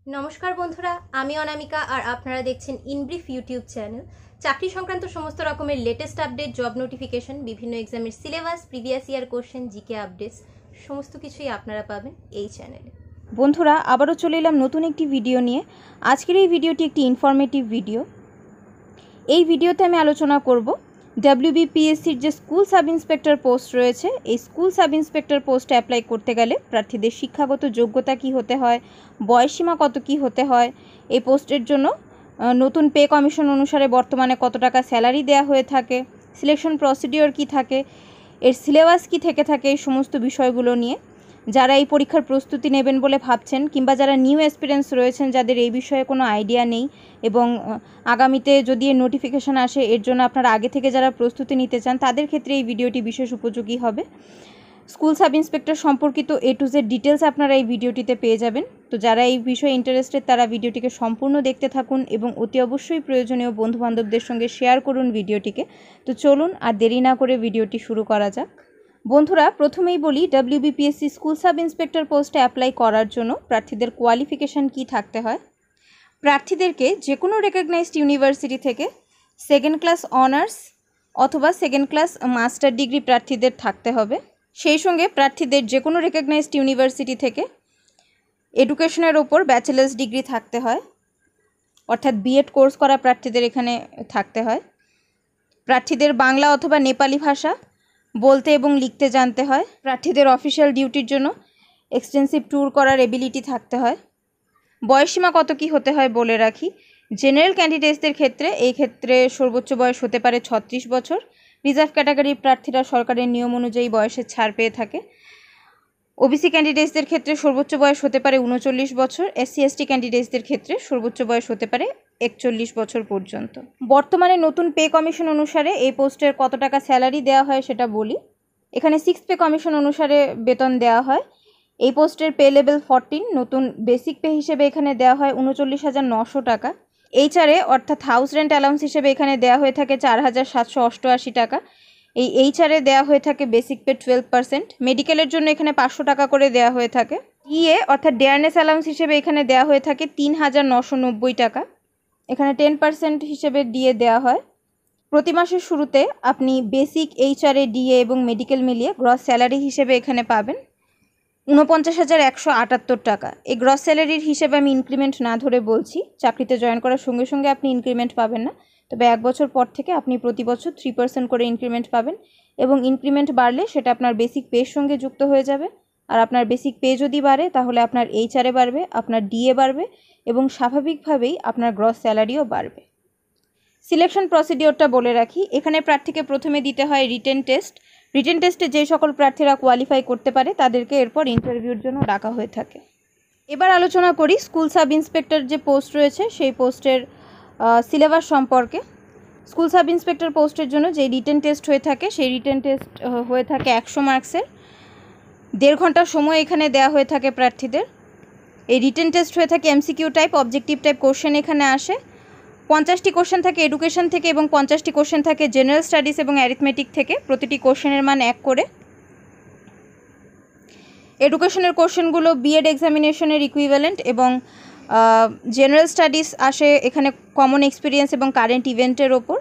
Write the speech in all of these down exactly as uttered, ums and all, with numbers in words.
নমস্কার বন্ধুরা, আমি অনামিকা আর আপনারা দেখছেন ইনব্রিফ ইউটিউব চ্যানেল। চাকরি সংক্রান্ত সমস্ত রকমের লেটেস্ট আপডেট, জব নোটিফিকেশন, বিভিন্ন এক্সামের syllabus, previous year question, GK updates সমস্ত কিছুই আপনারা পাবেন এই চ্যানেলে। বন্ধুরা, আবারও চলে এলাম নতুন একটি ভিডিও নিয়ে। আজকের এই ভিডিওটি একটি ইনফরমেটিভ ভিডিও। এই ভিডিওতে আমি আলোচনা করব ডাব্লিউবিপিএসসির যে স্কুল সাব ইন্সপেক্টর পোস্ট রয়েছে, এই স্কুল সাব ইন্সপেক্টর পোস্টে অ্যাপ্লাই করতে গেলে প্রার্থীদের শিক্ষাগত যোগ্যতা কি হতে হয়, বয়সসীমা কত কি হতে হয়, এই পোস্টের জন্য নতুন পে কমিশন অনুসারে বর্তমানে কত টাকা স্যালারি দেওয়া হয়ে থাকে, সিলেকশন প্রসিডিওর কি থাকে, এর সিলেবাস কি থেকে থাকে, এই সমস্ত বিষয়গুলো নিয়ে যারা এই পরীক্ষার প্রস্তুতি নেবেন বলে ভাবছেন, কিংবা যারা নিউ এক্সপিরিয়েন্স রয়েছেন, যাদের এই বিষয়ে কোনো আইডিয়া নেই এবং আগামীতে যদি এর নোটিফিকেশান আসে এর জন্য আপনারা আগে থেকে যারা প্রস্তুতি নিতে চান, তাদের ক্ষেত্রে এই ভিডিওটি বিশেষ উপযোগী হবে। স্কুল সাব ইন্সপেক্টর সম্পর্কিত এ টু জেড ডিটেলস আপনারা এই ভিডিওটিতে পেয়ে যাবেন। তো যারা এই বিষয়ে ইন্টারেস্টেড তারা ভিডিওটিকে সম্পূর্ণ দেখতে থাকুন এবং অতি অবশ্যই প্রয়োজনীয় বন্ধুবান্ধবদের সঙ্গে শেয়ার করুন ভিডিওটিকে। তো চলুন আর দেরি না করে ভিডিওটি শুরু করা যাক। বন্ধুরা, প্রথমেই বলি ডাব্লিউবিপিএসসি স্কুল সাব ইন্সপেক্টর পোস্টে অ্যাপ্লাই করার জন্য প্রার্থীদের কোয়ালিফিকেশান কি থাকতে হয়। প্রার্থীদেরকে যে কোনো রেকগনাইজড ইউনিভার্সিটি থেকে সেকেন্ড ক্লাস অনার্স অথবা সেকেন্ড ক্লাস মাস্টার ডিগ্রি প্রার্থীদের থাকতে হবে। সেই সঙ্গে প্রার্থীদের যে কোনো রেকগনাইজড ইউনিভার্সিটি থেকে এডুকেশনের ওপর ব্যাচেলার্স ডিগ্রি থাকতে হয়, অর্থাৎ বিএড কোর্স করা প্রার্থীদের এখানে থাকতে হয়। প্রার্থীদের বাংলা অথবা নেপালি ভাষা বলতে এবং লিখতে জানতে হয়। প্রার্থীদের অফিসিয়াল ডিউটির জন্য এক্সটেন্সিভ ট্যুর করার এবিলিটি থাকতে হয়। বয়সসীমা কত কি হতে হয় বলে রাখি। জেনারেল ক্যান্ডিডেটসদের ক্ষেত্রে এই ক্ষেত্রে সর্বোচ্চ বয়স হতে পারে ছত্রিশ বছর। রিজার্ভ ক্যাটাগরির প্রার্থীরা সরকারের নিয়ম অনুযায়ী বয়সের ছাড় পেয়ে থাকে। ওবিসি ক্যান্ডিডেটসদের ক্ষেত্রে সর্বোচ্চ বয়স হতে পারে উনচল্লিশ বছর। এসসি এসটি ক্যান্ডিডেটসদের ক্ষেত্রে সর্বোচ্চ বয়স হতে পারে একচল্লিশ বছর পর্যন্ত। বর্তমানে নতুন পে কমিশন অনুসারে এই পোস্টের কত টাকা স্যালারি দেওয়া হয় সেটা বলি। এখানে সিক্স পে কমিশন অনুসারে বেতন দেওয়া হয়। এই পোস্টের পে লেভেল ফোরটিন, নতুন বেসিক পে হিসেবে এখানে দেওয়া হয় উনচল্লিশ হাজার নশো টাকা। এইচআরে অর্থাৎ হাউস রেন্ট অ্যালাউন্স হিসেবে এখানে দেওয়া হয়ে থাকে চার হাজার সাতশো অষ্টআশি টাকা। এই এইচআরে দেওয়া হয়ে থাকে বেসিক পে টুয়েলভ পার্সেন্ট। মেডিকেলের জন্য এখানে পাঁচশো টাকা করে দেওয়া হয়ে থাকে। ডিএ অর্থাৎ ডেয়ারনেস অ্যালাউন্স হিসেবে এখানে দেওয়া হয়ে থাকে তিন হাজার নশো নব্বই টাকা। এখানে টেন পার্সেন্ট হিসেবে ডিএ দেওয়া হয়। প্রতি মাসের শুরুতে আপনি বেসিক এইচআরএ ডিএ এবং মেডিকেল মিলিয়ে গ্রস স্যালারি হিসেবে এখানে পাবেন ঊনপঞ্চাশ হাজার একশো আটাত্তর টাকা। এই গ্রস স্যালারির হিসেবে আমি ইনক্রিমেন্ট না ধরে বলছি। চাকরিতে জয়েন করার সঙ্গে সঙ্গে আপনি ইনক্রিমেন্ট পাবেন না, তবে এক বছর পর থেকে আপনি প্রতি বছর থ্রি পার্সেন্ট করে ইনক্রিমেন্ট পাবেন এবং ইনক্রিমেন্ট বাড়লে সেটা আপনার বেসিক পের সঙ্গে যুক্ত হয়ে যাবে। আর আপনার বেসিক পে যদি বাড়ে তাহলে আপনার এইচআরএ বাড়বে, আপনার ডিএ বাড়বে এবং স্বাভাবিকভাবেই আপনার গ্রস স্যালারিও বাড়বে। সিলেকশন প্রসিডিওরটা বলে রাখি। এখানে প্রার্থীকে প্রথমে দিতে হয় রিটেন টেস্ট। রিটেন টেস্টে যে সকল প্রার্থীরা কোয়ালিফাই করতে পারে তাদেরকে এরপর ইন্টারভিউর জন্য ডাকা হয়ে থাকে। এবার আলোচনা করি স্কুল সাব ইন্সপেক্টর যে পোস্ট রয়েছে সেই পোস্টের সিলেবাস সম্পর্কে। স্কুল সাব ইন্সপেক্টর পোস্টের জন্য যে রিটেন টেস্ট হয়ে থাকে সেই রিটেন টেস্ট হয়ে থাকে একশো মার্কসের। দেড় ঘন্টা সময় এখানে দেওয়া হয়ে থাকে প্রার্থীদের। এই রিটেন টেস্ট হয়ে থাকে MCQ type, objective type question এখানে আসে। পঞ্চাশটি কোশ্চেন থাকে এডুকেশন থেকে এবং পঞ্চাশটি কোশ্চেন থাকে জেনারেল স্টাডিজ এবং অ্যারিথমেটিক থেকে। প্রতিটি কোশ্চেনের মান এক করে। এডুকেশনের কোশ্চেনগুলো বিএড এক্সামিনেশনের ইকুইভ্যালেন্ট এবং জেনারেল স্টাডিজ আসে এখানে কমন এক্সপিরিয়েন্স এবং কারেন্ট ইভেন্টের ওপর।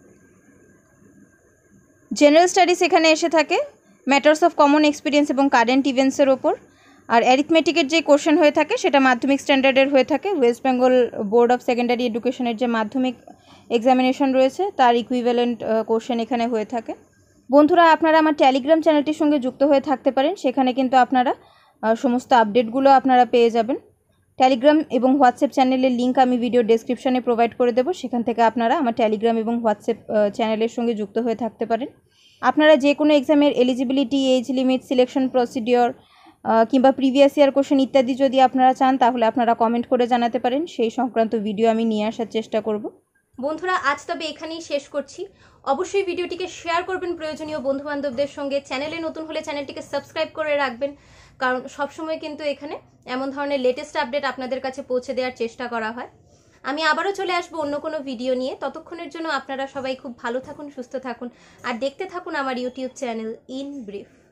জেনারেল স্টাডিজ এখানে এসে থাকে ম্যাটার্স অফ কমন এক্সপিরিয়েন্স এবং কারেন্ট ইভেন্টসের ওপর। আর অ্যারিথমেটিকের যে কোশ্চেন হয়ে থাকে সেটা মাধ্যমিক স্ট্যান্ডার্ডের হয়ে থাকে। West Bengal board of secondary এডুকেশনের যে মাধ্যমিক এক্সামিনেশন রয়েছে তার ইকুইভ্যালেন্ট কোশ্চেন এখানে হয়ে থাকে। বন্ধুরা, আপনারা আমার টেলিগ্রাম চ্যানেলটির সঙ্গে যুক্ত হয়ে থাকতে পারেন। সেখানে কিন্তু আপনারা সমস্ত আপডেটগুলো আপনারা পেয়ে যাবেন। টেলিগ্রাম এবং হোয়াটসঅ্যাপ চ্যানেলের লিঙ্ক আমি ভিডিও ডেসক্রিপশনে প্রোভাইড করে দেবো। সেখান থেকে আপনারা আমার টেলিগ্রাম এবং হোয়াটসঅ্যাপ চ্যানেলের সঙ্গে যুক্ত হয়ে থাকতে পারেন। আপনারা যে কোনো এক্সামের eligibility, age limit, selection procedure কিংবা প্রিভিয়াস ইয়ার কোশ্চেন ইত্যাদি যদি আপনারা চান তাহলে আপনারা কমেন্ট করে জানাতে পারেন। সেই সংক্রান্ত ভিডিও আমি নিয়ে আসার চেষ্টা করব। বন্ধুরা, আজ তবে এখানেই শেষ করছি। অবশ্যই ভিডিওটিকে শেয়ার করবেন প্রয়োজনীয় বন্ধুবান্ধবদের সঙ্গে। চ্যানেলে নতুন হলে চ্যানেলটিকে সাবস্ক্রাইব করে রাখবেন, কারণ সবসময় কিন্তু এখানে এমন ধরনের লেটেস্ট আপডেট আপনাদের কাছে পৌঁছে দেওয়ার চেষ্টা করা হয়। আমি আবারও চলে আসবো অন্য কোনো ভিডিও নিয়ে। ততক্ষণের জন্য আপনারা সবাই খুব ভালো থাকুন, সুস্থ থাকুন আর দেখতে থাকুন আমার ইউটিউব চ্যানেল ইন ব্রিফ।